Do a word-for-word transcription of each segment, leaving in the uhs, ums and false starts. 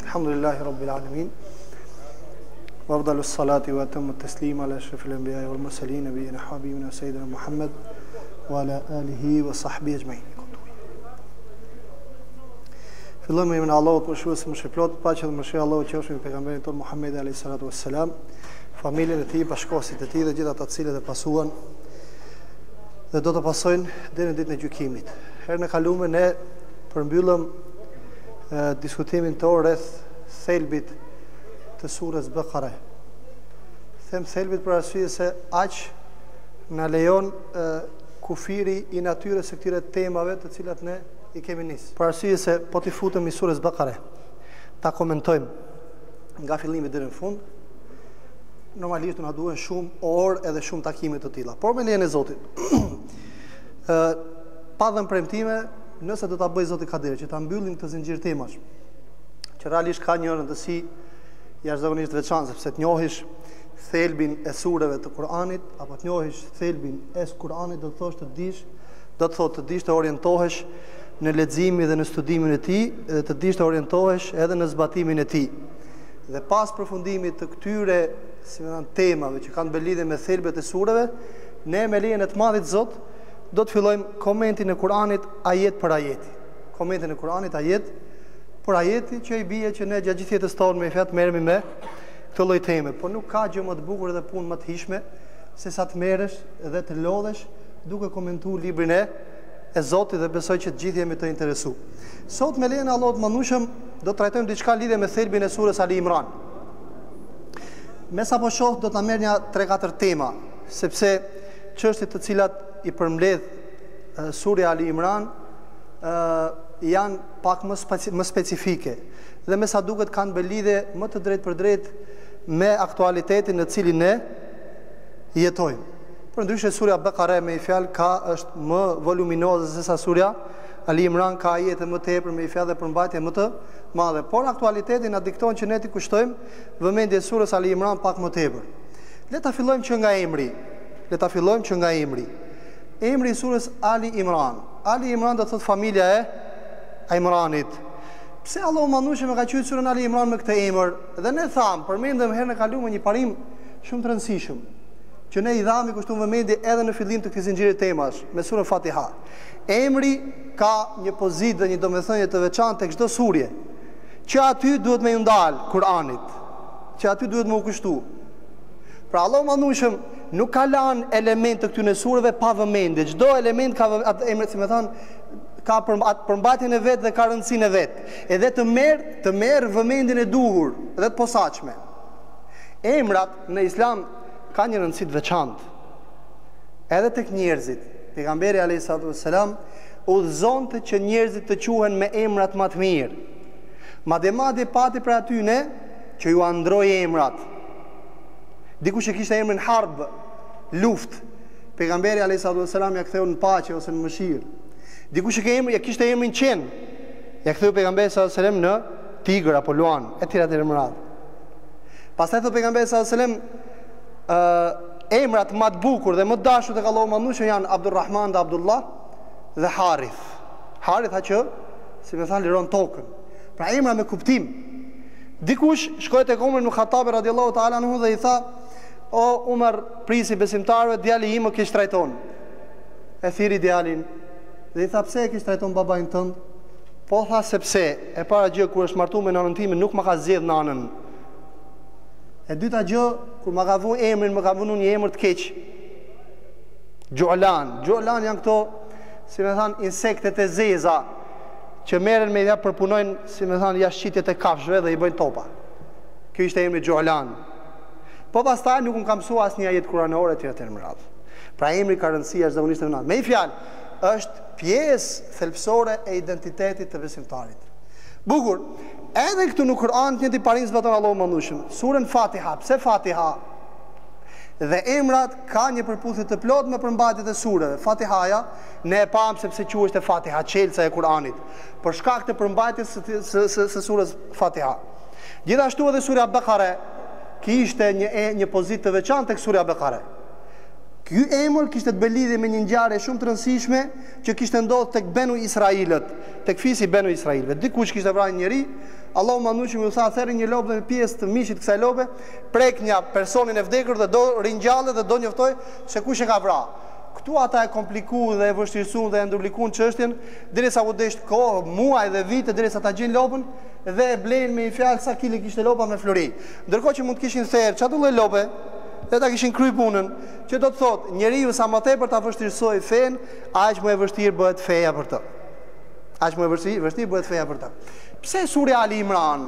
Alhamdulillahi Rabbil Alamin. Wa afdalu salati wa atammu taslima ala ashrafil anbiya'i wal mursalin nabiyina habibina sayyidina Muhammad wa ala alihi wa sahbihi ajma'in. Fillojmë me emrin e Allahut, mëshirues më shpëplot, paqja dhe mëshira e Allahut qofshin me pejgamberin ton Muhammed alayhi salatu wassalam, familjen e tij, bashkëkohësit e tij dhe gjithë ata të cilët e pasuan dhe do të pasojnë deri në ditën e gjykimit. Herën e kaluar ne përmbyllëm e, diskutimin tonë rreth thelbit të surës Bekare. Them thelbit për arsye se aq na lejon e, kufiri i natyrës së këtyre temave të cilat ne i kemi nis. Për arsye se po t'i futëm i surës Bekare, ta komentojmë nga fillimi deri në fund, normalisht na duhen shumë orë edhe shumë takime të tilla. Por me lejen e Zotit, ë pa dhënë premtime, nëse do ta bëj Zoti Kadir që ta mbyllim këtë zinxhir temash, që realisht ka një rëndësi jashtëzakonisht veçantë, sepse të njohish thelbin e sureve të Kuranit apo të njohish thelbin e Kuranit, do të thosh të dish, do të thotë të dish të orientohesh në leximin dhe në studimin e tij, dhe të dish të orientohesh edhe në zbatimin e tij. Dhe pas përfundimit të këtyre, si më thënë, temave që kanë lidhje me thelbet e sureve, ne me lejen e të Madhit Zot do të fillojmë komentin e Kuranit ajet për ajeti. Komentin e Kuranit ajet për ajeti, që i bie që ne gjatë gjithë jetës tonë me fat merremi me këtë lloj teme, por nuk ka gjë më të bukur dhe punë më të hijshme se sa të merresh dhe të lodhesh duke komentuar librin e e Zotit, dhe besoj që të gjithë jemi të interesuar. Sot me lejen e Allahut mëndueshëm do të trajtojmë diçka lidhje me thelbin e surës Ali Imran. Me sa po shoh do ta merr një tre katër tema, sepse çështjet të cilat i përmbledh surja Ali Imran ë janë pak më speci më specifike dhe me sa duket kanë bërë lidhje më të drejtë për drejtë me aktualitetin në cilin ne jetojmë. Për ndryshe surja Bekare me i fjalë ka është më voluminoze se sa surja Ali Imran, ka ajete më tepër me i fjalë dhe përmbajtje më të madhe. Por aktualiteti na dikton që ne t'i kushtojmë vëmendje surës Ali Imran pak më tepër. Le ta fillojmë që nga emri. Le ta fillojmë që nga emri. Emri i surës Ali Imran. Ali Imran do të thotë familja e Imranit. Pse Allahu mandueshëm e ka quajtur surën Ali Imran me këtë emër? Dhe ne tham, përmendëm herën e kaluar një parim shumë të rëndësishëm, që ne i dhami kushtuar vëmendje edhe në fillim të këtij zinxhiri temash me surën Fatiha. Emri ka një pozitë dhe një domethënie të veçantë tek çdo surje, që aty duhet me ju ndal Kur'anit, që aty duhet me u kushtuar. Pra Allahu mandueshëm nuk ka lanë element të këtyre sureve pa vëmendje. Çdo element ka atë emër, si më thon, ka për atë përmbajtjen e vet dhe ka rëndësinë e vet. Edhe të merr, të merr vëmendjen e duhur dhe të posaçme. Emrat në Islam ka një rëndësi të veçantë. Edhe tek njerëzit, pejgamberi alayhi salatu wassalam udhëzonte që njerëzit të quhen me emrat më të mirë. Madje madje pati për atyne që ju androi emrat. Dikush e kishte emrin Harb, luftë, pejgamberi alayhi salatu wassalam ja ktheu në paqe ose në mëshirë. Dikush e ka emrin, ja kishte emrin Qen, ja ktheu pejgamberi sallallahu alaihi wasallam në tigër apo luan, etj etj më radh. Pastaj thot pejgamberi sallallahu alaihi wasallam Uh, emrat më të bukur dhe më të dashur tek Allahu mandueshëm janë Abdulrahman dhe Abdullah dhe Harith. Harith ha që, si më thanë, liron tokën. Pra emra me kuptim. Dikush shkoi tek Umar ibn Khattab radhiyallahu ta'ala anhu dhe i tha: "O Umar, prisi besimtarëve, djali im më kish trajton." E thiri djalin dhe i tha: "Pse e kish trajton babain tënd?" Po tha: "Sepse e para gjë kur është martuar me nanën time nuk më ka zgjedh nanën. E dyta gjë, kur më ka vënë emrin, më ka vënë një emër të keq. Gjolan. Gjolan janë këto, si më thënë, insektet e zeza që merren me ja përpunojnë, si më thënë, jashqitjet e kafshëve dhe i bëjnë topa. Ky ishte emri Gjolan. Po pastaj nuk më ka mësuar asnjë ajet kuranore etj etj më radh. Pra emri ka rëndësi jashtëzakonisht të madhe. Me një fjalë, është pjesë thelbësore e identitetit të besimtarit. Bukur. Edhe këtu në Kur'an një parim zbaton Allahu mandueshëm. Surën Fatiha, pse Fatiha? Dhe emrat ka një përputhje të plot me përmbajtjet e sureve. Fatihaja ne e pam sepse quhet e Fatiha, çelësa e Kur'anit, për shkak të përmbajtjes së, së, së, së surës Fatiha. Gjithashtu edhe surja Bekare kishte një një pozitë të veçantë tek surja Bekare. Ky emër kishte të bëjë lidhje me një ngjarje shumë të rëndësishme që kishte ndodhur tek Benu Israilët, tek fisi Benu Israilëve. Dikush kishte vrarë një njerëz Allahu mandushim ju tha atëherë një lopë me pjesë të mishit kësaj lope, prek një personin e vdekur dhe do ringjallet dhe do njoftoj se kush e ka vrarë. Këtu ata e kompliku dhe e vështirësuan dhe e ndërlikun çështjen, derisa u desh kohë, muaj dhe vite derisa ta gjejnë lopën dhe e blen me një fjalë sa kile kishte lopa me flori. Ndërkohë që mund të kishin therr çdo lloj lope, dhe ta kishin kry punën, që do të thotë njeriu sa më tepër ta vështirësoj fen, aq më e vështirë bëhet feja për të. Aq më e vështirë, vështirë bëhet feja për të. Pse surja Ali Imran?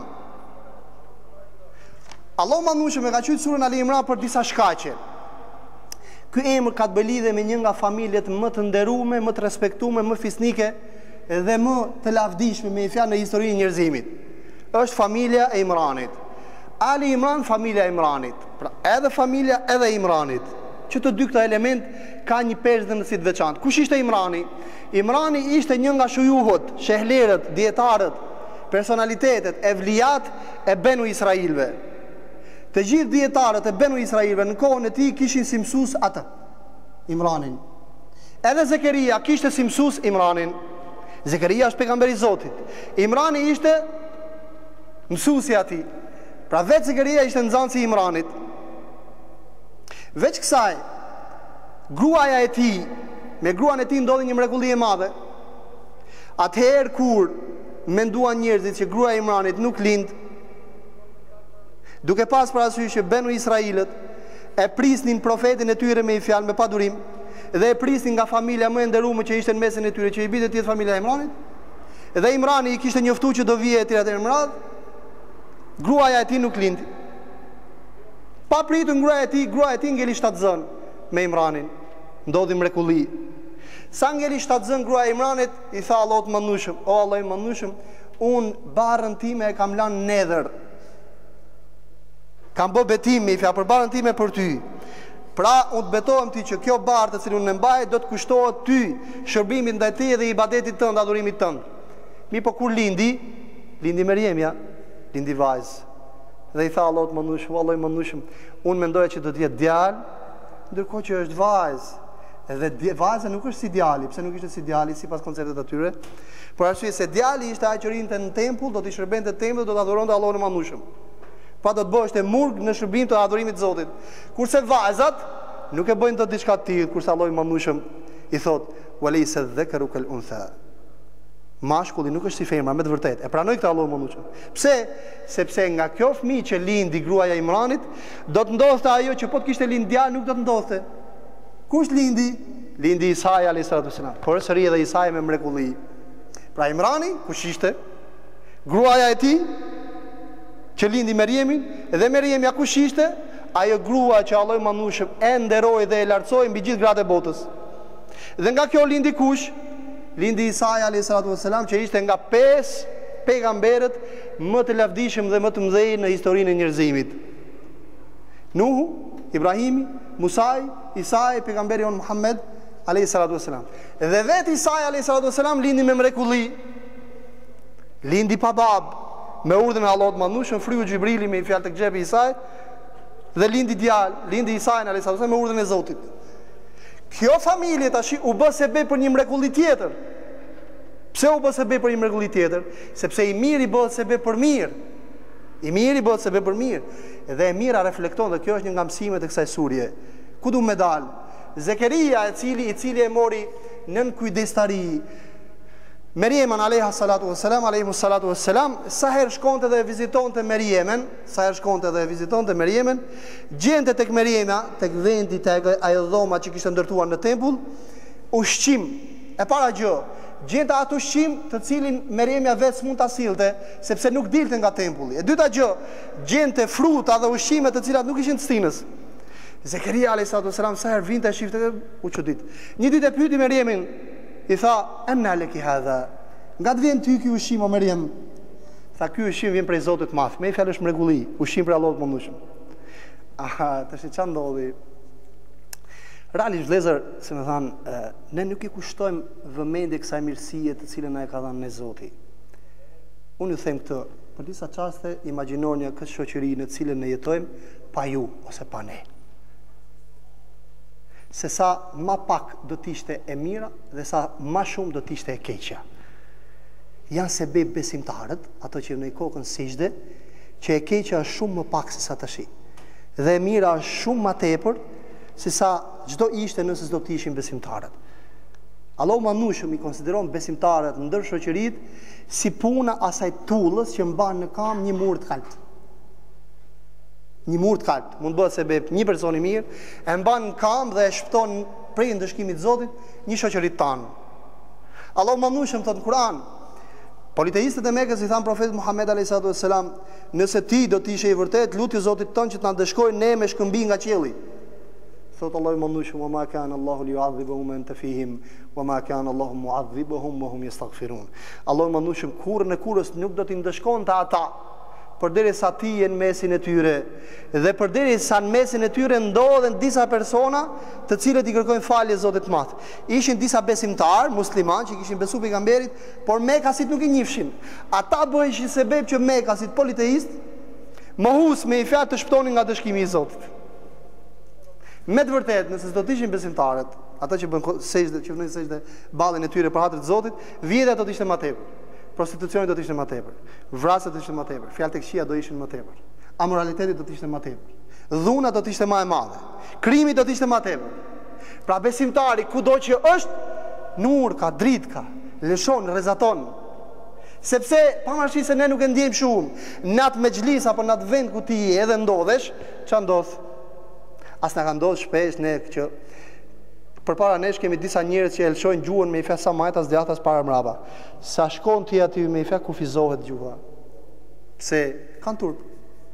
Allahu mandushëm e ka thënë surën Ali Imran për disa shkaqe. Ky emër ka të bëjë lidhje me një nga familjet më të nderuame, më të respektuame, më fisnike dhe më të lavdishme me fjalë në historinë e njerëzimit. Është familja e Imranit. Ali Imran, familja e Imranit. Pra, edhe familja edhe Imranit. Që të dy këta element ka një përzemësi të veçantë. Kush ishte Imrani? Imrani ishte një nga shujuhut, shehlerët, dietarët, personalitetet, evlijat e Benu Israilve. Të gjithë dietarët e Benu Israilve në kohën e tij kishin si mësues atë, Imranin. Edhe Zekeria kishte si mësues Imranin. Zekeria është pejgamberi i Zotit. Imrani ishte mësuesi i atij. Pra vetë Zekeria ishte nxënësi i Imranit. Veç kësaj, gruaja e tij, me gruan e tij ndodhi një mrekulli e madhe. Atëherë kur menduan njerëzit që gruaja e Imranit nuk lind, duke pas parasysh që Benu Israilët e prisnin profetin e tyre me i fjalë me padurim dhe e prisnin nga familja më e nderuar që ishte në mesin e tyre, që i binte të jetë familja e Imranit. Dhe Imrani i kishte njoftuar që do vije etj atëherë në radhë. Gruaja e tij nuk lindi. Pa pritur gruaja e tij, gruaja e tij ngeli shtatzën me Imranin. Ndodhi mrekulli. Sa ngeli shtatzën gruaja e Imranit, i tha Allahut mëndueshëm, o Allah i mëndueshëm, un barrën time e kam lënë nedër. Kam bë betim me fjalë për barrën time për ty. Pra, unë të betohem ti që kjo barë të cilën unë mbaj do të kushtohet ty shërbimit ndaj teje dhe ibadetit tënd, adhurimit tënd. Mi po kur lindi, lindi Meriemja, lindi vajzë. Dhe i tha Allahut mëndueshëm, Allahu i mëndueshëm, unë mendoja që do të jetë djalë, ndërkohë që është vajzë. Edhe vajza nuk është si djali, pse nuk ishte si djali sipas konceptet të tyre? Por arsye se djali ishte ai që rinte në tempull, do të shërbente tempullit, do të adhuronte Allahun e mëndueshëm. Pa do të bëhesh të murg në shërbim të adhurimit të Zotit. Kurse vajzat nuk e bëjnë të diçka të tillë, kurse Allahu i mëndueshëm i thot: "Walaysa dhakaru kal untha." Mashkulli nuk është si femra, me të vërtetë. E pranoi këtë Allahu i mëndueshëm. Pse? Sepse nga kjo fëmijë që lindi gruaja e Imranit, do të ndodhte ajo që po të kishte lind djalë nuk do të ndodhte. Kush lindi? Lindi Isai alayhis salam. Por sëri edhe Isai me mrekulli. Pra Imrani, kush ishte? Gruaja e tij që lindi Meriemin, dhe Meriemja kush ishte? Ajo grua që Allahu i mëndueshëm e nderoi dhe e lartësoi mbi gjithë gratë e botës. Dhe nga kjo lindi kush? Lindi Isai alayhis salam, që ishte nga pesë pejgamberët më të lavdishëm dhe më të mëdhenj në historinë e njerëzimit. Nuhu, Ibrahimi, Musai, Isai, pejgamberi on Muhammed alayhis salam. Dhe vetë Isai alayhis salam lindi me mrekulli. Lindi pa babë, me urdhën e Allahut mëndueshëm, fryu Xhibrili me fjalë të xhepi Isai, dhe lindi djalë, lindi Isai alayhis salam me urdhën e Zotit. Kjo familje tash u bë sebeb për një mrekulli tjetër. Pse u bë sebeb për një mrekulli tjetër? Sepse i miri bëhet sebeb për mirë. I miri bëhet sebeb për mirë. Dhe e mira reflekton, dhe kjo është një nga mësimet e kësaj surje. Ku du me dal? Zekeria, i cili i cili e mori nën kujdestari Meriemen alayha salatu wassalam, alayhi salatu wassalam, sa herë shkonte dhe vizitonte Meriemen, sa herë shkonte dhe vizitonte Meriemen, gjente tek Meriema, tek vendi tek ajo dhoma që kishte ndërtuar në tempull, ushqim. E para gjë, gjente atë ushqim të cilin Meriemja vetë s'mund ta sillte, sepse nuk dilte nga tempulli. E dyta gjë, gjente fruta dhe ushqime të cilat nuk ishin të stinës. Zekeria alayhi salatu wassalam sa herë vinte shifte u çudit. Një ditë e pyeti Meriemin, i tha: "Anna laki hadha?" Nga të vjen ty ky ushqim o Meriem? Tha: "Ky ushqim vjen prej Zotit të Madh." Me fjalë është mrekulli, ushqim për Allahut të mëndueshëm. Aha, tash ç'a ndodhi? Realisht vëllezër, se më thanë, ne nuk i kushtojmë vëmendje kësaj mirësie të cilën na e ka dhënë ne Zoti. Unë ju them këtë, për disa çaste imagjinoni këtë shoqëri në cilën ne jetojmë pa ju ose pa ne. Se sa ma pak do t'ishte e mira dhe sa ma shumë do t'ishte e keqja. janë sebeb besimtarët, ato që në kokën sigjde, që e keqja është shumë më pak se sa tash. Dhe e mira është shumë më tepër se sa çdo ishte nëse s'do të ishin besimtarët. Allahu manushëm i konsideron besimtarët ndër shoqëritë si puna asaj tullës që mban në kam një mur të kalpt. Një mur të kalpt, mund bëhet sebeb një person i mirë, e mban në kam dhe e shpëton prej ndëshkimit të Zotit një shoqëri tanë. Allahu manushëm thot në Kur'an, politeistët e Mekës i than profetit Muhammed alayhis salam, nëse ti do të ishe i vërtet, lutje Zotit tënd që të na dëshkojë ne me shkëmbi nga qielli. Thot Allahu manushëm, wa ma kana Allahu liyu'adhibuhum anta fihim, wa ma kana Allahu mu'adhibuhum wa hum yastaghfirun. Allahu manushëm kurrë në kurrës nuk do t'i ndëshkonte ata, përderisa ti je në mesin e tyre, dhe përderisa në mesin e tyre ndodhen disa persona të cilët i kërkojnë falje Zotit të Madh. Ishin disa besimtar, musliman që kishin besuar pejgamberit, por mekasit nuk i njihshin. Ata bëheshin sebeb që mekasit politeist mohus me i fjalë të shpëtonin nga dëshkimi i Zotit. Me të vërtetë, nëse do të ishin besimtarët, ata që bën sejdë, që vënë sejdë ballin e tyre për hatër të Zotit, vjedhja do të ishte më tepër. Prostitucioni do të ishte më tepër, vrasja do të ishte më tepër, fjalët e këqija do ishin më tepër, amoraliteti do të ishte më tepër, dhuna do të ishte më e madhe, krimi do të ishte më tepër. Pra besimtari kudo që është, nur ka, dritë ka, lëshon, rrezaton. Sepse pavarësisht se ne nuk e ndjejmë shumë, në atë mexhlis apo në atë vend ku ti je edhe ndodhesh, ç'a ndodh? As na ka ndodhur shpesh ne që përpara nesh kemi disa njerëz që e lëshojnë gjuhën me i fjalë sa majtas djathtas para mrapa. Sa shkon ti aty me i fjalë kufizohet gjuha. Pse kanë turp.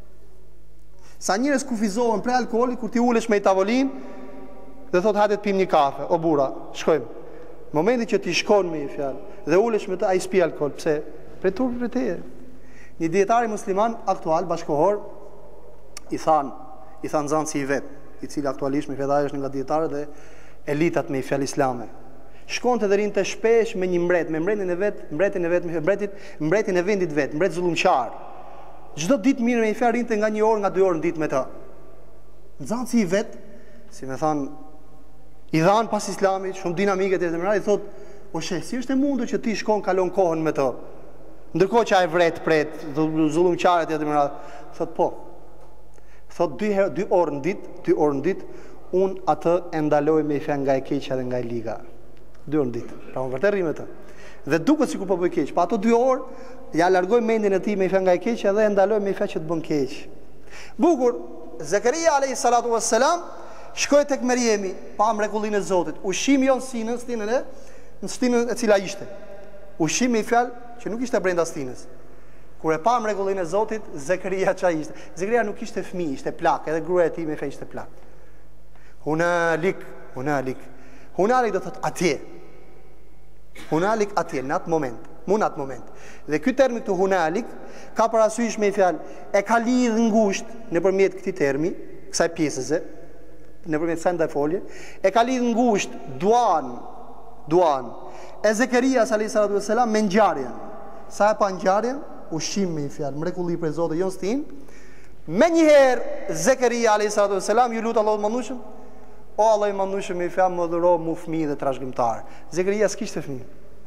Sa njerëz kufizohen për alkooli kur ti ulesh me i tavolinë dhe thot hajde të pim një kafe, o burra, shkojmë. Momenti që ti shkon me i fjalë dhe ulesh me të ai spi alkool, pse? Për turp për te. Një dietar musliman aktual bashkohor i than, i than nxënësi i vet, i cili aktualisht me fjalë është nga dietarët dhe elitat me i fjalë islame. Shkonte dhe rinte shpesh me një mbret, me mbretin e vet, mbretin e vet me mbretit, mbretin e vendit vet, mbret zullumqar. Çdo ditë mirë me i fjalë rinte nga një orë nga dy orë në ditë me të. Nxënësi i vet, si më thon, i dhan pas islamit, shumë dinamike të mëra, i thot, "O sheh, si është e mundur që ti shkon kalon kohën me të?" Ndërkohë që ai vret pret, zullumqarët e të mëra, thot po. Thot dy herë, dy orë në ditë, dy orë në ditë, unë atë e ndaloj me i fjalë nga e keqja dhe nga e liga. Dy orë në ditë. Pra unë vërtet rri me të. Dhe duket sikur po bëj keq, pa ato dy orë ja largoj mendjen e tij me i fjalë nga e keqja dhe e ndaloj me i fjalë që të bën keq. Bukur, Zakaria alayhis salatu wassalam shkoi tek Meriemi, pa mrekullinë e Zotit. Ushimi jon sinën, stinën e, në stinën e cila ishte. Ushimi me i fjalë që nuk ishte brenda stinës. Kur e pa mrekullinë e Zotit, Zakaria çfarë ishte? Zakaria nuk ishte fëmijë, ishte plak, edhe gruaja e tij me fjalë ishte plak. Hunalik, hunalik. Hunalik do thot atje. Hunalik atje, në atë moment, mu në atë moment. Dhe ky termi këtu hunalik ka parasysh me i fjalë e ka lidh ngushtë nëpërmjet këtij termi, kësaj pjesëse, nëpërmjet kësaj ndaj folje, e ka lidh ngushtë duan, duan. E Zakarias alayhis salatu wassalam me ngjarjen. Sa e pa ngjarjen, ushqim me i fjalë, mrekulli për Zotin jon stin. Menjëherë Zakaria alayhis salatu wassalam ju lut Allahut mandushëm, o Allah i mandushëm i fjalë më dhuro mu fëmijë dhe trashëgimtar. Zakaria s'kishte fëmijë.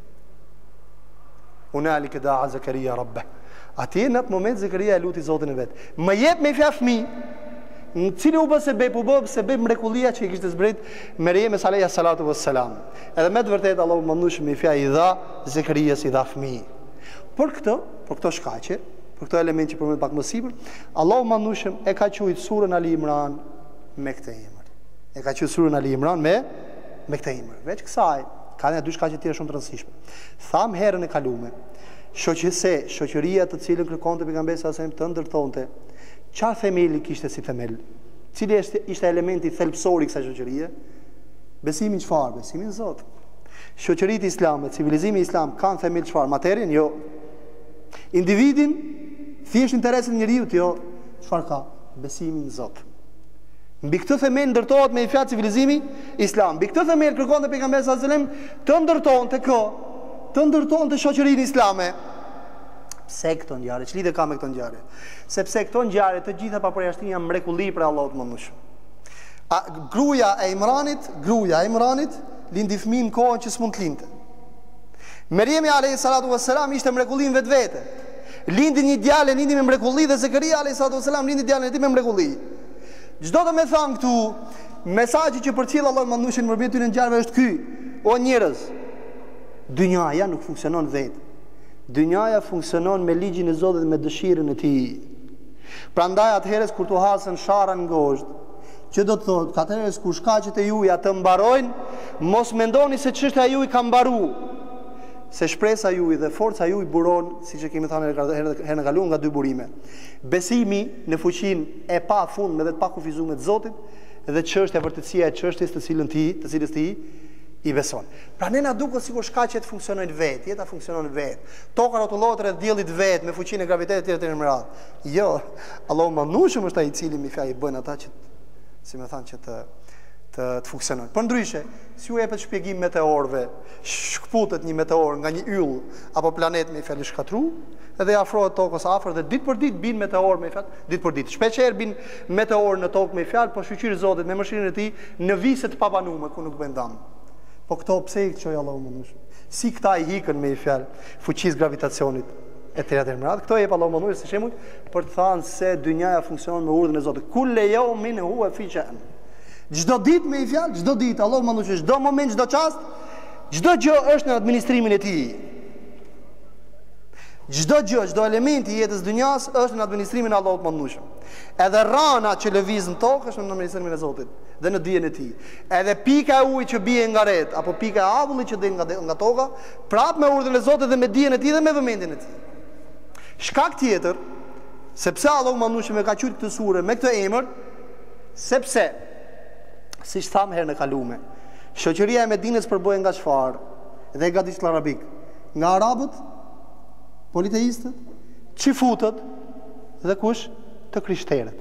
Hunalik da'a Zakaria rabbah. Atje në atë moment Zakaria e luti Zotin e vet. Më jep me fjalë fëmijë, në cili u bë sebeb, u bë sebeb mrekullia që i kishte zbrit Meriemi alayhis salatu wassalam. Edhe me të vërtetë Allahu mandushëm i fjalë i dha Zakarias i dha fëmijë. Por këtë, por këto shkaqe, për këto element që përmend pak më sipër, Allahu mandushëm e ka quajtur surën Ali Imran me këtë emër. E ka quajtur surën Ali Imran me me këtë emër. Veç kësaj, ka edhe dy shkaqe tjera shumë të rëndësishme. Tham herën e kaluar, shoqëse, shoqëria të cilën kërkonte pejgamberi sa sem të ndërtonte, çfarë themeli kishte si themel? Cili ishte ishte elementi thelbësor i kësaj shoqërie? Besimi në çfarë? Besimi në Zot. Shoqëritë islame, civilizimi islam kanë themel çfarë? Materien? Jo. Individin, thjesht interesin e njeriu, jo. Çfarë ka? Besimi në Zot. Mbi këtë themel ndërtohet me fjalë civilizimi islam. Mbi këtë themel kërkonte pejgamberi sa selam të ndërtonte kë, të ndërtonte shoqërinë islame. Pse këto ngjarje? Ç'lidhje ka me këto ngjarje? Sepse këto ngjarje të gjitha pa përjashtim janë mrekulli për Allahut mëndshëm. A gruaja e Imranit, gruaja e Imranit lindi fëmijë në kohën që s'mund të lindte. Meriemi alayhi salatu wassalam ishte mrekulli në vetvete. Lindi një djalë, lindi me mrekulli, dhe Zekaria alayhi salatu wassalam lindi djalën e tij me mrekulli. Çdo të më thon këtu, mesazhi që përcjell Allahu mëndoshin në mërbet ty në ngjarje është ky. O njerëz, dynjaja nuk funksionon vetë. Dynjaja funksionon me ligjin e Zotit dhe me dëshirën e Tij. Prandaj atëherës kur tu hasën sharra në gozhd, që do të thotë, atëherës kur shkaqet e juaja të mbarojnë, mos mendoni se çështja juaj ka mbaruar. Se shpresa juaj dhe forca juaj buron, siç e kemi thënë herën e kaluar, nga dy burime. Besimi në fuqinë e pafundme dhe të pakufizuar të Zotit dhe çështja e vërtetësia e çështjes të cilën ti, të cilës ti i beson. Pra ne na duket sikur shkaqet funksionojnë vetë, jeta funksionon vetë. Toka rrotullohet rreth diellit vetë me fuqinë e gravitetit të tjerë në radhë. Jo, Allahu mëndueshëm është ai i cili mi fjalë bën ata që, si më thënë, që të të, të funksionojnë. Për ndryshe, si u jepet shpjegim meteorëve, shkputet një meteor nga një yll apo planet me fjalë shkatru, edhe afrohet tokës afër dhe ditë për ditë bin meteor me fjalë, ditë për ditë. Shpeshherë bin meteor në tokë me fjalë, po shqyrë Zotit me mëshirën e Tij në vise të pabanuara ku nuk bën dëm. Po këto pse i çoj Allahu mëndueshëm? Si këta i ikën me fjalë fuqisë gravitacionit e tjera të mërat. Këto e jep Allahu mëndueshëm si shembull për të thënë se dynjaja funksionon me urdhën e Zotit. Kulle yawmin huwa fi sha'n. Çdo ditë me fjalë, çdo ditë Allahu mëndueshëm, çdo moment, çdo çast, çdo gjë është në administrimin e Tij. Çdo gjë, çdo element i jetës dynjas është në administrimin e Allahut mëndueshëm. Edhe rana që lëviz në tokë është në administrimin e Zotit dhe në dijen e Tij. Edhe pika e ujit që bie nga ret apo pika e avullit që del nga nga toka, prapë me urdhën e Zotit dhe me dijen e Tij dhe me vëmendjen e Tij. Shkak tjetër, sepse Allahu mëndueshëm e ka qujtë këtë sure me këtë emër, sepse siç tham herën e kaluar, shoqëria e Medinës përbëhet nga çfarë? Dhe nga diçka arabik, nga arabët, politeistët, qifutët dhe kush? Të krishterët.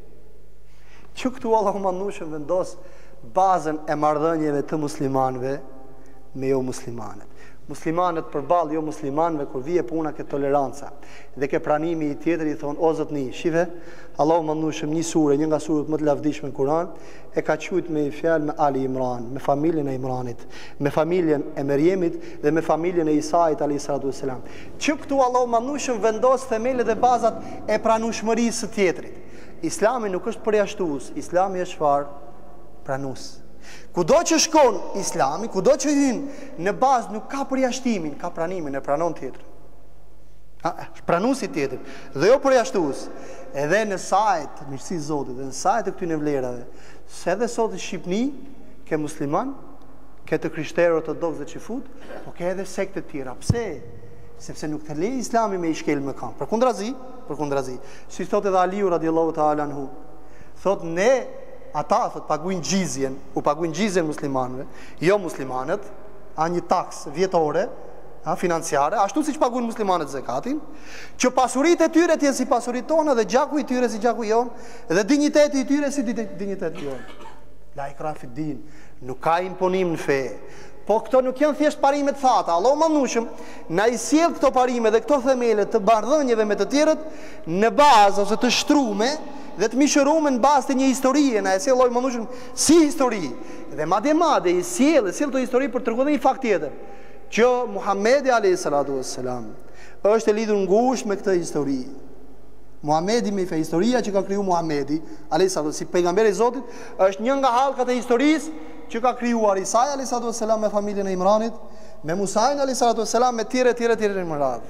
Që këtu Allahu mëndueshëm vendos bazën e marrëdhënieve të muslimanëve me jo muslimanët. Muslimanët përballë jo muslimanëve kur vije puna ke toleranca dhe ke pranimi i tjetër i thon o zotni, shive, Allahu mëndueshëm një sure, një nga suret më të lavdishme në Kur'an, e ka quajtur me fjalë me Ali Imran, me familjen e Imranit, me familjen e Meriemit dhe me familjen e Isait alayhis salatu wassalam. Që këtu Allahu mëndueshëm vendos themelet dhe bazat e pranueshmërisë së tjetrit. Islami nuk është përjashtues, Islami është çfarë? Pranues. Kudo që shkon Islami, kudo që hyn në bazë nuk ka përjashtimin, ka pranimin, e pranon tjetrin. Është pranuesi tjetër dhe jo përjashtues. Edhe në sajt të mirësisë e Zotit dhe në sajt të këtyre vlerave, se edhe sot në Shqipni ke musliman, ke të krishterë ortodoks dhe çifut, po ke edhe sekte të tjera. Pse? Sepse nuk të lejë Islami me i shkel me kam. Përkundrazi, përkundrazi. Si thotë edhe Aliu radiallahu ta'ala anhu, thotë ne ata thot paguajnë gjizjen, u paguajnë gjizjen muslimanëve, jo muslimanët, a një taks vjetore, a financiare, ashtu siç paguajnë muslimanët zakatin, që pasuritë e tyre të jenë si pasuritë tona dhe gjaku i tyre si gjaku jon, dhe dinjiteti i tyre si dinjiteti jon. La ikraha fi din, nuk ka imponim në fe. Po këto nuk janë thjesht parime të thata. Allahu mëndueshëm na i sjell këto parime dhe këto themele të bardhënieve me të tjerët në bazë ose të shtrume dhe të mishëruar në bazë të një historie, na e sjell Allahu mëndueshëm si histori. Dhe madje madje i sjell, sjell këtë histori për të treguar një fakt tjetër, që Muhamedi alayhi salatu wassalam është e lidhur ngushtë me këtë histori. Muhamedi me fe historia që ka krijuar Muhamedi alayhi salatu si pejgamberi i Zotit është një nga hallkat e historisë që ka krijuar Isa alayhi salatu wassalam me familjen e Imranit, me Musa alayhi salatu wassalam me tjerë tjerë tjerë në radhë.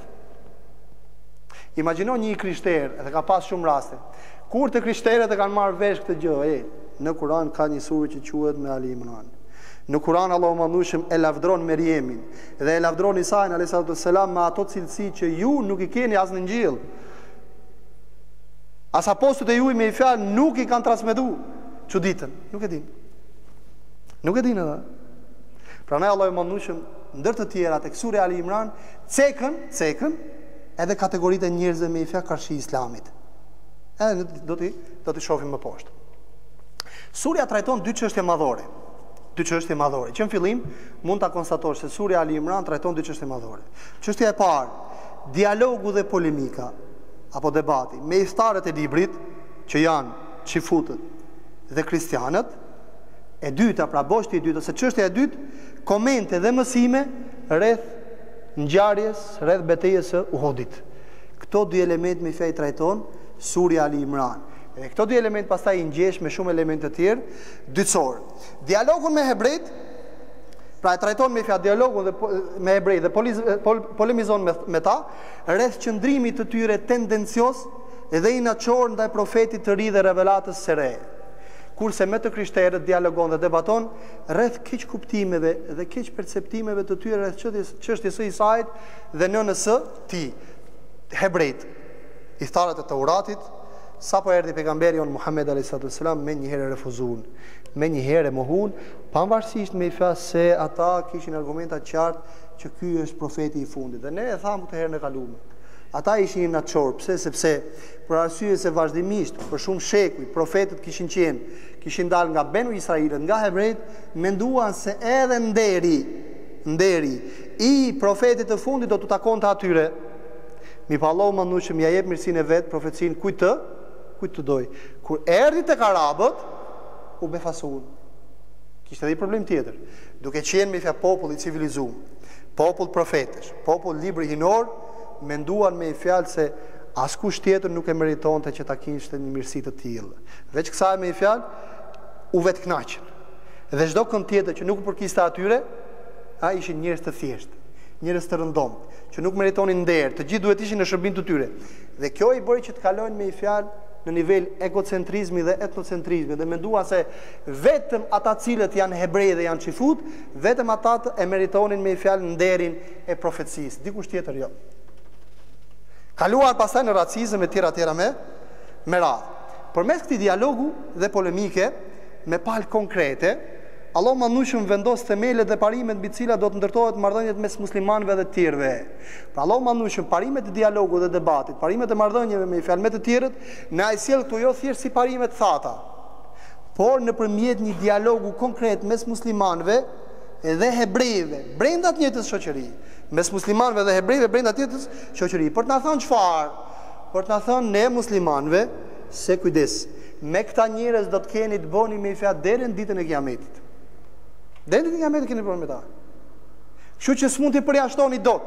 Imagjino një krishter, edhe ka pas shumë raste. Kur të krishterët e kanë marrë vesh këtë gjë, e, në Kur'an ka një sure që quhet me Ali Imran. Në Kur'an Allahu mëndueshëm e lavdron Meriemin dhe e lavdron Isain alayhis salam me ato cilësi që ju nuk i keni as në Injil. As apostujt e juaj me fjalë nuk i kanë transmetuar. Çuditën, nuk e din. Nuk e din edhe. Prandaj Allahu mëndueshëm ndër të tjera tek sura Ali Imran cekën, cekën edhe kategoritë e njerëzve me fjalë karshi Islamit. Edhe do t'i do t'i shohim më poshtë. Surja trajton dy çështje madhore. Dy çështje madhore. Që në fillim mund ta konstatosh se surja Ali Imran trajton dy çështje madhore. Çështja e parë, dialogu dhe polemika apo debati me iftarët e librit që janë çifutët dhe kristianët. E dyta, pra boshti i dytë ose çështja e dytë, komente dhe mësime rreth ngjarjes rreth betejës së Uhudit. Këto dy elementë me fjalë trajton Surja Ali Imran. Dhe këto dy elementë pastaj i ngjesh me shumë elemente të tjerë dytësor. Dialogun me hebrejt, pra e trajton me fjalë dialogun dhe me hebrejt dhe poliz, pol, polemizon me, me ta rreth qëndrimit të tyre tendencios dhe inaqor ndaj profetit të ri dhe revelatës së re. Kurse me të krishterët dialogon dhe debaton rreth keq kuptimeve dhe keq perceptimeve të tyre rreth çështjes së Isait dhe nënës së tij. Hebrejt, i tharët e Tauratit, sa po erdhi pejgamberi on Muhammed alayhis salam, me një herë refuzuan, me një herë mohun, pavarësisht me i fjalë se ata kishin argumenta të qartë që ky është profeti i fundit. Dhe ne e thamë këtë herë në kaluar. Ata ishin inaqor, pse sepse për arsye se vazhdimisht për shumë shekuj profetët kishin qenë, kishin dalë nga Benu Israilit, nga hebrejt, menduan se edhe nderi, nderi i profetit të fundit do të takonte atyre. Mi pa Allahu më ndushëm ja jep mirësinë e vet, profecinë kujt të, kujt të doj. Kur erdhi tek arabët, u befasuan. Kishte edhe problem tjetër. Duke qenë me fjalë popull i civilizuar, popull profetësh, popull libri hinor, menduan me fjalë se askush tjetër nuk e meritonte që ta kishte një mirësi të tillë. Veç kësaj me fjalë u vetë kënaqën. Dhe çdo kënd tjetër që nuk u përkiste atyre, ai ishin njerëz të thjeshtë, njerëz të rëndomt, që nuk meritonin nder, të gjithë duhet ishin në shërbim të tyre. Dhe kjo i bëri që të kalojnë me fjalë në nivel egocentrizmi dhe etnocentrizmi dhe menduan se vetëm ata cilët janë hebrej dhe janë xifut, vetëm ata e meritonin me fjalë nderin e profecisë, dikush tjetër jo. Kaluan pastaj në racizëm e tjera tjera me me radhë. Përmes këtij dialogu dhe polemike me palë konkrete, Allah më nushëm vendos themelet dhe parimet mbi cilat do të ndërtohet marrëdhëniet mes muslimanëve dhe të tjerëve. Pra Allah më nushëm parimet e dialogut dhe debatit, parimet e marrëdhënieve me fjalë me të tjerët, na ai sjell këtu jo thjesht si parime të thata, por nëpërmjet një dialogu konkret mes muslimanëve dhe hebrejve brenda të njëjtës shoqëri, mes muslimanëve dhe hebrejve brenda të njëjtës shoqëri. Për të na thënë çfarë? Për të na thënë ne muslimanëve se kujdes, me këta njerëz do të keni të bëni me fjalë deri në ditën e Kiametit. Deri në Kiametin keni problem me ta. Kështu që s'mund të përjashtoni dot.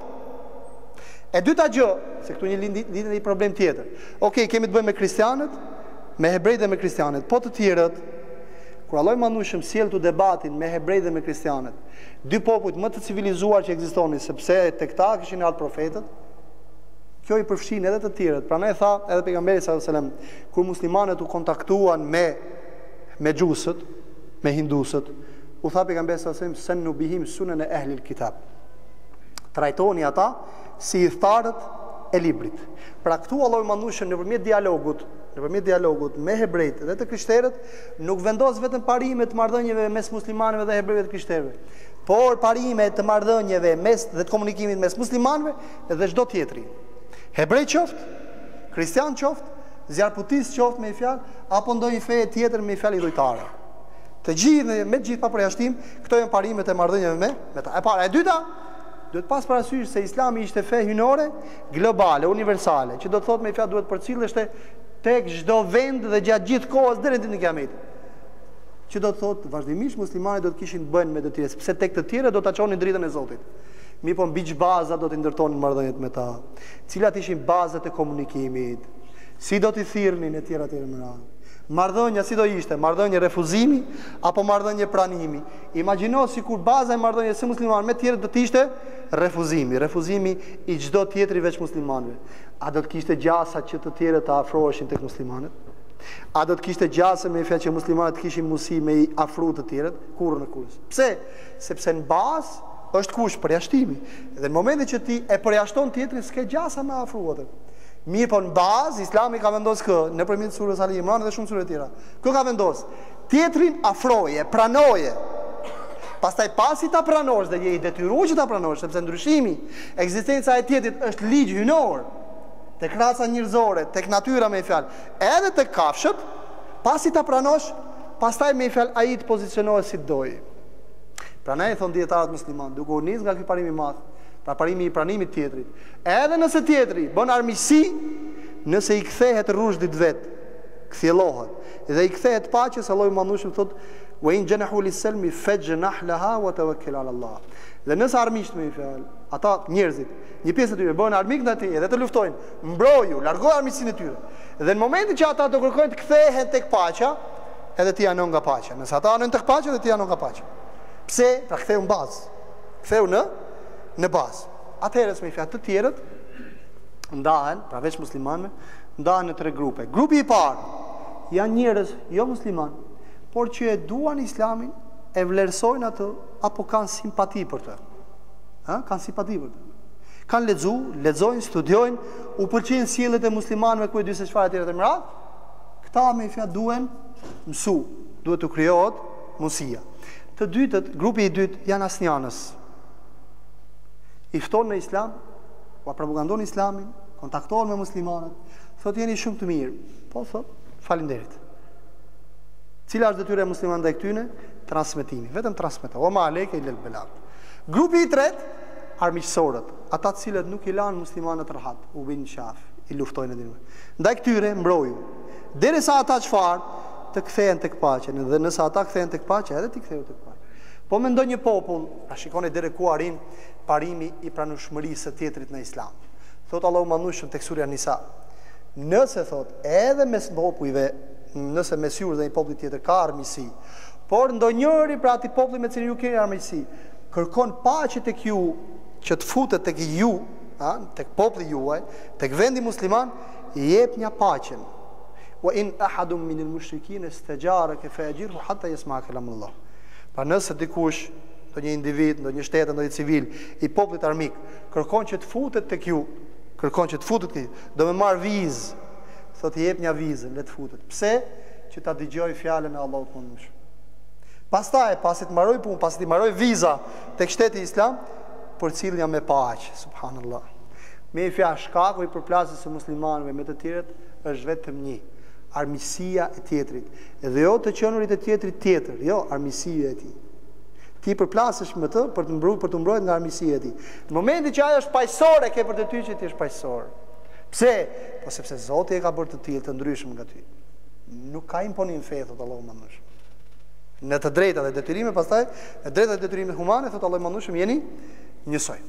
E dyta gjë, se këtu një lidhet një problem tjetër. Okej, kemi të bëjmë me kristianët, me hebrejt dhe me kristianët, po të tjerët, kur Allah më ndushëm sjell tu debatin me hebrejt dhe me kristianët, dy popujt më të civilizuar që ekzistonin, sepse tek ta kishin ardhur profetët, kjo i përfshin edhe të tjerët. Prandaj tha edhe pejgamberi sallallahu alajhi wasallam, kur muslimanët u kontaktuan me me xhusët, me hindusët, u tha pejgamberi sallallahu alajhi wasallam, "Sannu bihim sunan e ahli al-kitab." Trajtoni ata si i tharët e librit. Pra këtu Allahu i mandueshëm nëpërmjet dialogut, nëpërmjet dialogut me hebrejt dhe të krishterët, nuk vendos vetëm parime të marrëdhënieve mes muslimanëve dhe hebrejve dhe krishterëve, por parime të marrëdhënieve mes dhe të komunikimit mes muslimanëve dhe çdo tjetri. Hebrej qoftë, kristian qoftë, zjarputis qoftë me fjalë, apo ndonjë fe tjetër me fjalë idhujtare. Të gjithë me të gjithë pa përjashtim, këto janë parimet e marrëdhënieve me me ta. E para, e dyta, duhet pas parasysh se Islami ishte fe hynore, globale, universale, që do të thotë me fjalë duhet përcjelleshte tek çdo vend dhe gjatë gjithë kohës deri në ditën e Kiametit. Që do të thotë vazhdimisht muslimanët do të kishin të bëjnë me të tjerë, sepse tek të tjerë do ta çonin dritën e Zotit. Mi po mbi ç'baza do të ndërtonin marrëdhëniet me ta, cilat ishin bazat e komunikimit, si do t'i thirrnin e tjera tjera më radhë. Marrëdhënia si do ishte? Marrëdhënie refuzimi apo marrëdhënie pranimi? Imagjino sikur baza e marrëdhënies së muslimanëve me të tjerë do të ishte refuzimi, refuzimi i çdo tjetri veç muslimanëve. A do të kishte gjasa që të tjerët të afroheshin tek muslimanët? A do të kishte gjasa me fjalë që muslimanët kishin mundësi me i afru të tjerët? Kurrë në kurrë. Pse? Sepse në bazë është kush? Përjashtimi. Dhe në momentin që ti e përjashton tjetrin, s'ke gjasa me afru atë. Mirë, po në bazë Islami ka vendosur kë nëpërmjet surës Ali Imran dhe shumë sure tjera. Kë ka vendosur? Tjetrin afroje, pranoje. Pastaj pasi ta pranosh dhe je i detyruar që ta pranosh, sepse ndryshimi, ekzistenca e tjetrit është ligj hynor tek raca njerëzore, tek natyra me fjalë, edhe tek kafshët, pasi ta pranosh, pastaj me fjalë ai të pozicionohet si doj. Prandaj thon dietarët muslimanë, duke u nis nga ky parim i madh, pra parimi i pranimit tjetrit. Edhe nëse tjetri bën armiqësi, nëse i kthehet rrugdit vet, kthjellohet dhe i kthehet paqes. Allahu mandushëm thot wa in janahu lis-salmi fajnah laha wa tawakkal ala Allah. Dhe nëse armiqt me fjalë, ata njerëzit, një pjesë e tyre bëhen armik ndaj tij dhe të luftojnë, mbroju, largoj armiqsinë e tyre. Dhe në momentin që ata do kërkojnë të kthehen tek paqja, edhe ti janon nga paqja. Nëse ata janon tek paqja, edhe ti janon nga paqja. Pse? Pra ktheu në bazë. Ktheu në në bazë. Atëherë me fjalë të tjerët ndahen, pra veç muslimanëve, ndahen në tre grupe. Grupi i parë janë njerëz jo musliman, por që e duan Islamin, e vlerësojnë atë apo kanë simpati për të. Ha? Kanë simpati për të. Kanë lexu, lexojnë, studiojnë, u pëlqejnë sjelljet e muslimanëve ku e di se çfarë tjetër të mërat. Këta me fjalë duhen mësu, duhet të krijohet mundësia. Të dytët, grupi i dytë janë asnjanës. I fton në Islam, u propagandon Islamin, kontaktohen me muslimanët, thotë jeni shumë të mirë. Po thotë, faleminderit. Cila është detyra e muslimanëve ndaj këtyre? Transmetimi, vetëm transmeto. O ma aleke ilal belag. Grupi i tretë, armiqësorët, ata të cilët nuk i lanë muslimanët rahat, u binë qaf, i luftojnë edhe më. Ndaj këtyre mbroju. Derisa ata çfarë të kthehen tek paqja, dhe nëse ata kthehen tek paqja, edhe ti ktheu tek paqja. Po mendoj një popull, a shikoni deri ku arrin parimi i pranueshmërisë së tjetrit në Islam. Thot Allahu mandushëm tek surja Nisa. Nëse thot edhe mes popujve, nëse mes jush dhe një popull tjetër ka armiqësi, por ndonjëri pra atij populli me cilin ju keni armiqësi, kërkon paqe tek ju, që të futet tek ju, ha, tek populli juaj, tek vendi musliman, i jep një paqen. Wa in ahadun min al-mushrikin istajaraka fa'jirhu hatta yasma'a kalam Allah. Pa nëse dikush, ndonjë individ, ndonjë shtet, ndonjë civil i popullit armik, kërkon që të futet tek ju, kërkon që të futet tek ju, do më marr vizë, thotë i jep një vizë, le të futet. Pse? Që ta dëgjoj fjalën e Allahut mëndush. Pastaj, pasi të mbaroj punë, pasi të mbaroj viza tek shteti islam, për cilën jam me paqe, subhanallah. Me i fjalë shkaku i përplasjes së muslimanëve me të tjerët është vetëm një, armiqësia e tjetrit. Dhe jo të qenurit e tjetrit tjetër, jo armiqësia e tij. Ti përplasesh me të për të mbrojtur, për të mbrojtur nga armiqësia e tij. Në momentin që ajo është paqësore, ke për detyrë që ti është paqësor. Pse? Po sepse Zoti e ka bërë të tillë të ndryshëm nga ty. Nuk ka imponim fe, thot Allahu mëndush. Në të drejtat dhe detyrime, pastaj, në drejtat dhe detyrimet humane, thot Allahu mëndush, jeni njësoj.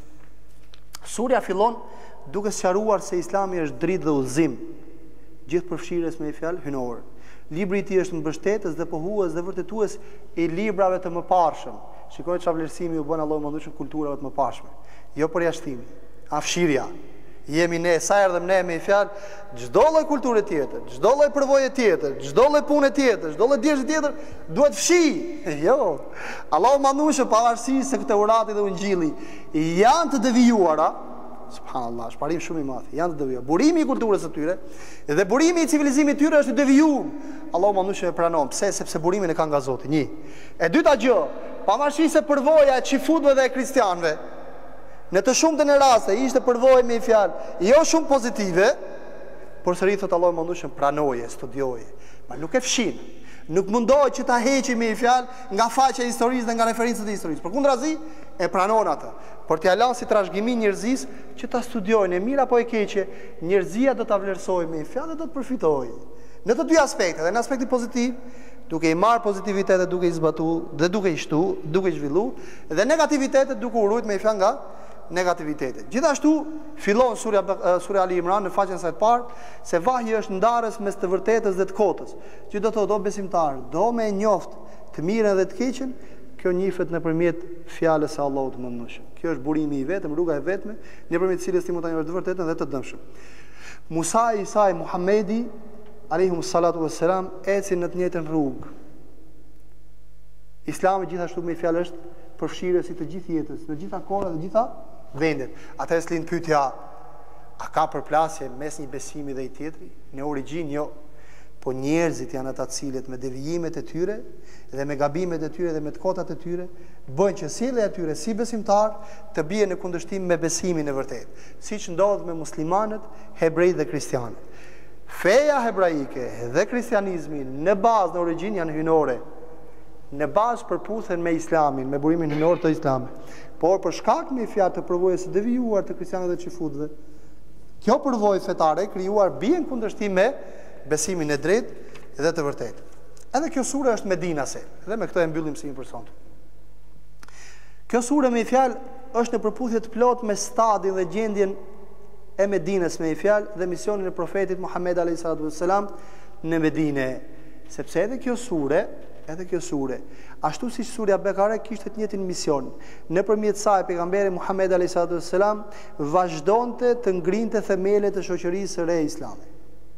Surja fillon duke sqaruar se Islami është dritë dhe udhëzim, gjithë përfshirës me fjalë hynor. Libri i tij është mbështetës dhe pohues dhe vërtetues i librave të mëparshëm. Shikoni çfarë vlerësimi u bën Allahu mëndush kulturave të mëparshme. Jo përjashtimi, afshirja. Jemi ne, sa erdhëm ne me fjalë, çdo lloj kulture tjetër, çdo lloj përvoje tjetër, çdo lloj pune tjetër, çdo lloj djeshje tjetër duhet fshi. Jo. Allahu mëndush pavarësisht se këtë urati dhe ungjilli janë të devijuara, subhanallahu, është parim shumë i madh. Janë të devijuar. Burimi i kulturës së tyre dhe burimi i civilizimit të tyre është i devijuar. Allahu mëndush e pranon. Pse? Sepse burimin e ka nga Zoti. Një. E dyta gjë, pavarësisht se përvoja e çifutëve dhe e kristianëve në të shumtën e raste ishte përvojë me fjalë jo shumë pozitive, por sërish thot Allahu mëndush pranoje, studioje, ma nuk e fshin. Nuk mundohet që ta heqë me fjalë nga faqja e historisë dhe nga referencat e historisë. Përkundrazi e pranon atë, por t'ia lën si trashëgimi njerëzisë që ta studiojnë e mirë apo e keqe, njerëzia do ta vlerësojë me fjalë dhe do të përfitojë. Në të dy aspekte, dhe në aspektin pozitiv, duke i marrë pozitivitetet, duke i zbatuar dhe duke i shtuar, duke i zhvilluar, dhe negativitetet duke u ruajtur me fjalë nga negativitetet. Gjithashtu fillon surja surja Ali Imran në faqen e parë se vahji është ndarës mes të vërtetës dhe të kotës. Që do thotë o besimtar, do me njoft të mirën dhe të keqen, kjo njihet nëpërmjet fjalës së Allahut mëndush. Kjo është burimi i vetëm, rruga e vetme nëpërmjet cilës ti mund ta njohësh të vërtetën dhe të dëmshëm. Musa Isa Muhamedi alayhi salatu wassalam eci në të njëjtën rrugë. Islami gjithashtu me fjalë është përfshirës i të gjithë jetës, në gjitha kohrat dhe gjitha vendet. Atëherë s'lind pyetja, a ka përplasje mes një besimi dhe i tjetri? Në origjinë jo, po njerëzit janë ata cilët me devijimet e tyre dhe me gabimet e tyre dhe me të kotat e tyre bëjnë që sjellja e tyre si besimtar të bie në kundërshtim me besimin e vërtetë, siç ndodh me muslimanët, hebrejt dhe kristianët. Feja hebraike dhe kristianizmi në bazë, në origjinë janë hynore. Në bazë përputhen me islamin, me burimin hynor të islamit. Por për shkak me fjalë të përvojës së devijuar të kristianëve dhe çifutëve, kjo përvojë fetare krijuar bien kundërshtim me besimin e drejtë dhe të vërtetë. Edhe kjo sure është medinase, dhe me këto e mbyllim si një për sonte. Kjo sure me i fjalë është në përputhje të plot me stadin dhe gjendjen e Medinës me i fjalë dhe misionin e profetit Muhammed alayhi salatu wassalam në Medinë, sepse edhe kjo sure, edhe kjo sure, ashtu si surja Bekare kishte të njëjtin mision. Nëpërmjet saj pejgamberi Muhammed alayhi salatu wassalam vazhdonte të ngrinte themelet e shoqërisë së re islame.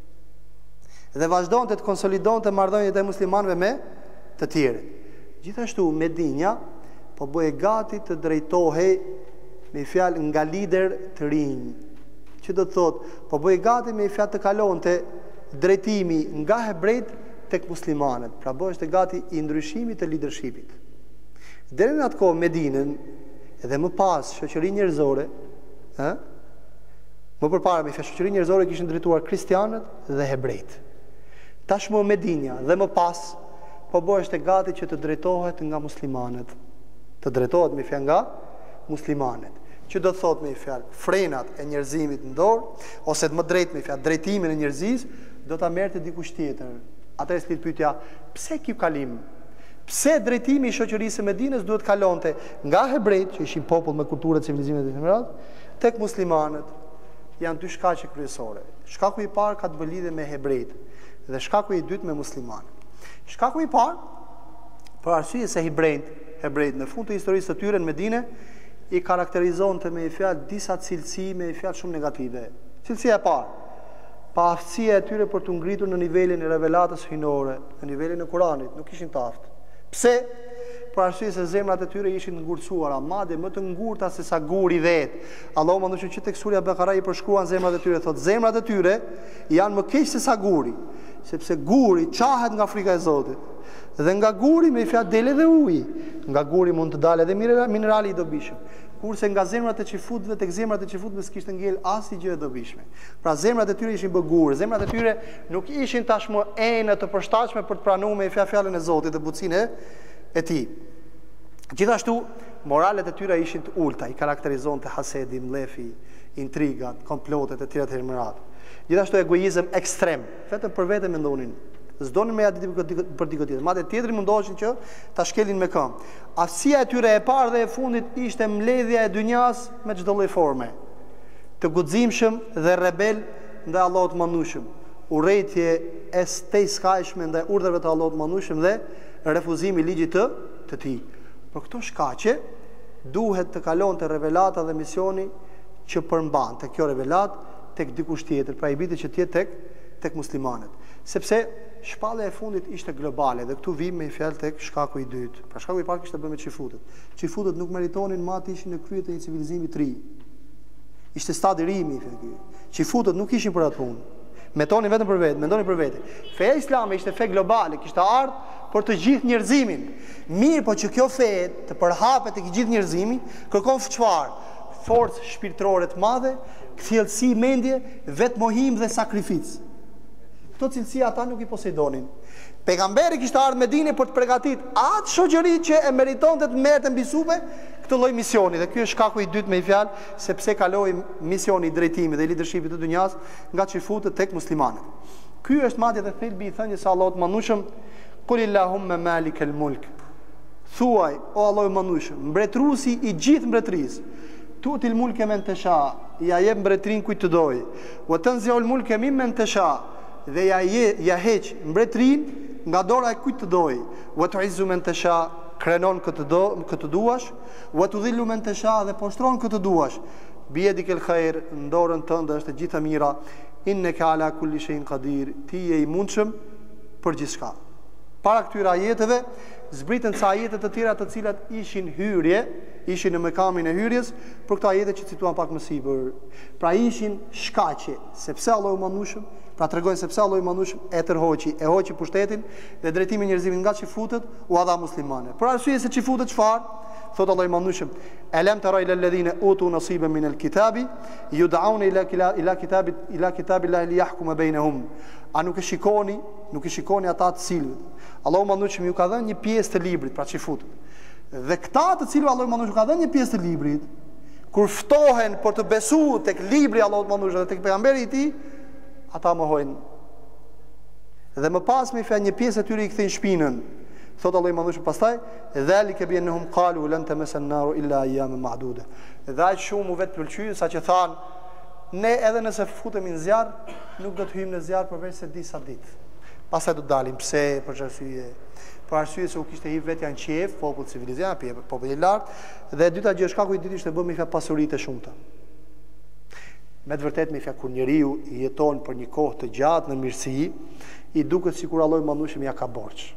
Dhe vazhdonte të konsolidonte marrëdhëniet e muslimanëve me të tjerët. Gjithashtu Medinja po bëhej gati të drejtohej me fjalë nga lider të rinj. Që do të thotë, po bëhej gati me fjalë të kalonte drejtimi nga hebrejt tek muslimanët. Pra bëhej gati i ndryshimit të leadershipit. Deri në atë kohë Medinën edhe më pas shoqërinë njerëzore, ë? Më përpara me fjalë shoqërinë njerëzore kishin drejtuar kristianët dhe hebrejt. Tashmë Medinja dhe më pas po bëhej gati që të drejtohet nga muslimanët. Të drejtohet me fjalë nga muslimanët. Që do të thotë me fjalë frenat e njerëzimit në dorë, ose të më drejt me fjalë drejtimin e njerëzisë, do ta merrte dikush tjetër. Atëherë s'lit pyetja, pse ky kalim? Pse drejtimi i shoqërisë së Medinës duhet kalonte nga hebrejt, që ishin popull me kulturë, civilizime dhe themerat, tek muslimanët? Janë dy shkaqe kryesore. Shkaku i parë ka të bëjë lidhje me hebrejt dhe shkaku i dytë me muslimanët. Shkaku i parë, për arsye se hebrejt, hebrejt në fund të historisë së tyre në Medinë i karakterizonte me i fjalë disa cilësi me i fjalë shumë negative. Cilësia e parë, pa aftësia e tyre për të ngritur në nivelin e revelatës hyjnore, në nivelin e Kuranit, nuk ishin të aftë. Pse? Për arsye se zemrat e tyre ishin ngurtësuara, madje më të ngurta se sa guri vet. Allahu më thoshte që tek surja Bekara i përshkruan zemrat e tyre, thotë zemrat e tyre janë më keq se sa guri, sepse guri qahet nga frika e Zotit. Dhe nga guri me fjalë del edhe uji. Nga guri mund të dalë edhe minerali i dobishëm. Kurse nga zemrat e çifutëve tek zemrat e çifutëve s'kishte ngel asnjë gjë e dobishme. Pra zemrat e tyre ishin bë gur, zemrat e tyre nuk ishin tashmë enë të përshtatshme për të pranuar me fjalën e Zotit dhe butësinë e tij. Gjithashtu moralet e tyre ishin të ulta, i karakterizonte hasedi, mlefi, intrigat, komplotet e tjera të merat. Gjithashtu egoizëm ekstrem, vetëm për vete mendonin. S'donin me ja për dikë tjetër. Madje tjetri mundoheshin që ta shkelin me këmbë. Aftësia e tyre e parë dhe e fundit ishte mbledhja e dynjas me çdo lloj forme. Të guximshëm dhe rebel ndaj Allahut mëndueshëm. Urrëtie e të skajshme ndaj urdhërave të Allahut mëndueshëm dhe refuzimi i ligjit të të tij. Për këto shkaqe duhet të kalonte revelata dhe misioni që përmbante kjo revelat tek dikush tjetër, pra i biti që tjetë tek tek muslimanët. Sepse shpallja e fundit ishte globale dhe këtu vim me fjalë tek shkaku i dytë. Pra shkaku i parë kishte bërë me çifutët. Çifutët nuk meritonin ma të ishin në krye të një civilizimi të ri. Ishte stadi i rimi ky. Çifutët nuk ishin për atë punë. Metonin vetëm për vetë, mendonin për vete. Feja islame ishte fe globale, kishte ardhur për të gjithë njerëzimin. Mirë, po që kjo fe të përhapet tek gjithë njerëzimi, kërkon çfarë? Forcë shpirtërore të madhe, kthjellësi mendje, vetmohim dhe sakrificë. Këto cilësi ata nuk i poseidonin. Pejgamberi kishte ardhur në Medinë për të përgatitur atë shoqëri që e meritonte të merrte mbi supe këtë lloj misioni. Dhe ky është shkaku i dytë me fjalë, sepse kaloi misioni i drejtimit dhe leadershipit të dunjas nga çifutët tek muslimanët. Ky është madje edhe thelbi i thënies së Allahut mëndueshëm, Kulillahumma malikal mulk. Thuaj, o Allahu mëndueshëm, mbretëruesi i gjithë mbretërisë, tutil mulke men tasha, ja jep mbretërinë kujt të doj, wa tanzi'ul mulke mimmen tasha, dhe ja, je, ja heq mbretrin nga dora e kujt të doj, wa tu'izzu men tasha, krenon këtë do, këtë duash, wa tudhillu men tasha, dhe poshtron këtë duash. Biyadikel khair, në dorën tënde është e gjitha mira, innaka ala kulli shay'in qadir, ti je i mundshëm për gjithçka. Para këtyre ajeteve zbritën ca ajete të tjera të cilat ishin hyrje, ishin në mekamin e hyrjes, për këto ajete që cituan pak më sipër. Pra ishin shkaqe, sepse Allahu mëndueshëm, pra tregojnë sepse Allahu mëndueshëm e tërhoqi, e hoqi pushtetin dhe drejtimin e njerëzimit nga çifutët u dha muslimane. Për arsye se çifutët çfarë? Thot Allahu mëndueshëm, "Alam tara ila alladhina utu nasiban min alkitabi yud'auna ila ila kitabi ila kitabillahi liyahkuma bainahum." A nuk e shikoni, nuk e shikoni ata të cilët Allahu mëndueshëm ju ka dhënë një pjesë të librit, pra çifutët. Dhe këta të cilëve Allahu mëndueshëm ka dhënë një pjesë të librit, kur ftohen për të besuar tek libri i Allahut mëndueshëm dhe tek pejgamberi i tij, ata mohojnë Dhe më pas me fjalë një pjesë atyre i kthejnë shpinën. Thot Allahu i Madhueshëm pastaj, "Dhalika bi annahum qalu lan tamassana an-nar illa ayyaman ma'duda." Dhe aq shumë u vet pëlqyer sa që thanë, ne edhe nëse futemi në zjarr, nuk do të hyjmë në zjarr përveç se disa ditë. Pastaj do të dalim. Pse? Për arsye. Për arsye se u kishte hip vetë janë qef, popull civilizuar, popull i lartë, dhe e dyta gjë shkaku i dytë ishte bë me fjalë pasuritë shumëta. Me të vërtetë me fjalë kur njeriu jeton për një kohë të gjatë në mirësi, i duket sikur Allahu i Madhueshëm ja ka borxh.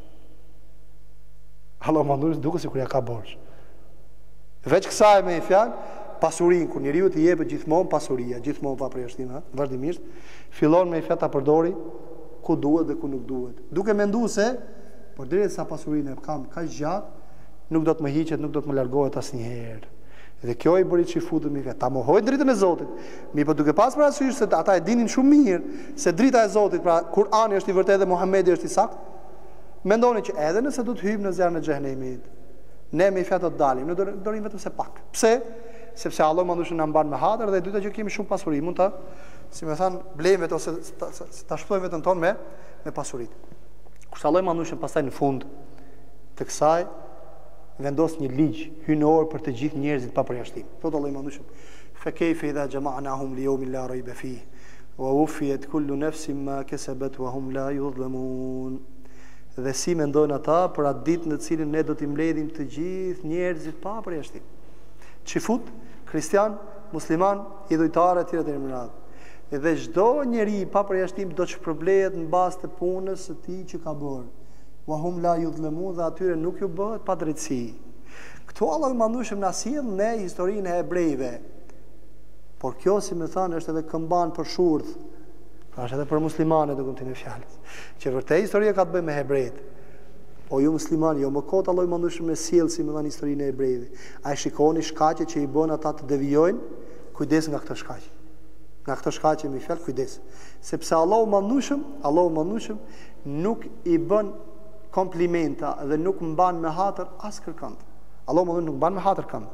Allahu i Madhueshëm duket sikur ja ka borxh. Veç kësaj me fjalë pasurinë kur njeriu të jepet gjithmonë pasuria, gjithmonë pa përjashtim, ha, vazhdimisht, fillon me fjalë ta përdori ku duhet dhe ku nuk duhet. Duke menduar se por derisa pasurinë e kam kaq gjatë, nuk do të më hiqet, nuk do të më largohet asnjëherë. Dhe kjo i bëri çifutën me vetë. Ta mohoj dritën e Zotit. Mi po duke pas parasysh se ata e dinin shumë mirë se drita e Zotit, pra Kur'ani është i vërtetë dhe Muhamedi është i saktë. Mendoni që edhe nëse do të hyjmë në zjarrin e xhenemit, ne me fjalë do të dalim, ne do dorim vetëm se pak. Pse? Sepse Allahu Madhueshëm na mban me hatër dhe e dyta që kemi shumë pasuri, mund ta, si më thënë, blejmë vetë ose ta, ta shpëtojmë vetën tonë me me pasuritë. Kurse Allahu Madhueshëm pastaj në fund të kësaj vendos një ligj hyjnor për të gjithë njerëzit pa përjashtim. Thot Allahu Madhueshëm: "Fa kayfa idha jama'nahum li yawmin la rayba fihi wa wufiyat kullu nafsin ma kasabat wa hum la yudhlamun." Dhe si mendojnë ata për atë ditë në cilën ne do t'i mbledhim të gjithë njerëzit pa përjashtim. Çifut, kristian, musliman, idhujtar e tjerë të radhë. Dhe çdo njeri pa përjashtim do të shpërblehet në bazë të punës së tij që ka bërë. Wa hum la yudhlamun, dhe atyre nuk ju bëhet pa drejtësi. Këtu Allahu i Madhueshëm na sjell në historinë e hebrejve. Por kjo, si më thënë, është edhe këmban për shurdh. Pra është edhe për muslimanë do kontinue fjalës. Që vërtet historia ka të bëjë me hebrejt. Po ju muslimanë, jo më kot Allahu i Madhueshëm me sjell si më thënë historinë e hebrejve. Ai shikoni shkaqet që i bën ata të devijojnë, kujdes nga këto shkaqe. Nga këto shkaqe me fjalë kujdes. Sepse Allahu i Madhueshëm, Allahu i Madhueshëm nuk i bën komplimenta dhe nuk mban me hatër as kërkënd. Allahu Madhueshëm nuk mban me hatër kënd.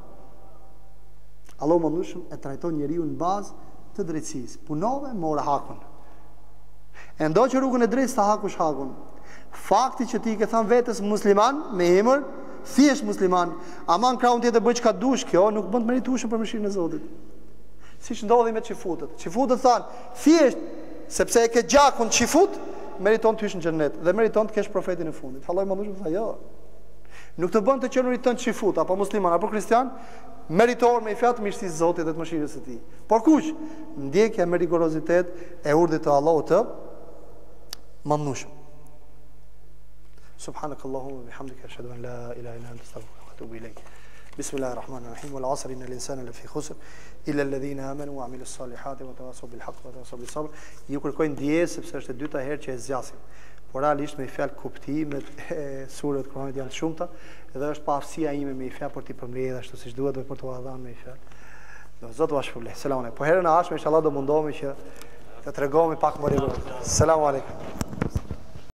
Allahu Madhueshëm e trajton njeriu në bazë të drejtësisë. Punove, more hakun. E ndo që rrugën e drejtë sa hakush hakun. Fakti që ti ke thënë vetes musliman me emër, thjesht musliman, aman kraun tjetër bëj çka dush, kjo nuk bën të meritueshëm për mëshirën e Zotit. Siç ndodhi me çifutët. Çifutët thanë, thjesht sepse e ke gjakun çifut, meriton të hysh në xhennet dhe meriton të kesh profetin e fundit. Allahu më thoshë tha jo. Nuk të bën të qenurit tënd çifut apo musliman apo kristian, meritor me fjalë të mirësisë së Zotit dhe të mëshirës së Tij. Por kush ndjekja me rigorozitet e urdhit të Allahut të Madhueshëm. Subhanakallahumma bihamdika ashhadu an la ilaha illa anta astaghfiruka wa atubu ilayk. Bismillahir rahmanir rahim. Wal 'asri innal insana lafi khusr illa alladhina amanu wa 'amilus salihati wa tawassaw bil haqqi wa tawassaw bis sabr. Ju kërkojnë ndjesë sepse është e dyta herë që e zgjasim. Por realisht me fjalë kuptimet e surrave të Kuranit janë të shumta dhe është pa aftësia ime me fjalë për t'i përmbledhur ashtu siç duhet dhe për t'u dhënë me fjalë. Do Zoti ju shpëlbej. Selam aleikum. Po herën e ardhshme inshallah do mundohemi që të tregojmë pak më rrugë. Selam aleikum.